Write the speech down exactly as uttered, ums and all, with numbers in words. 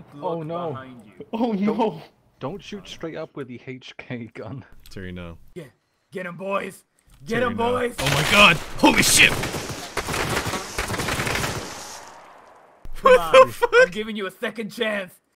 look Oh no. behind you. Oh no. Don't shoot straight up with the H K gun. Terry, no. Get, get him, boys. Get Terry, him, no. boys. Oh my god! Holy shit! Come on, I'm giving you a second chance.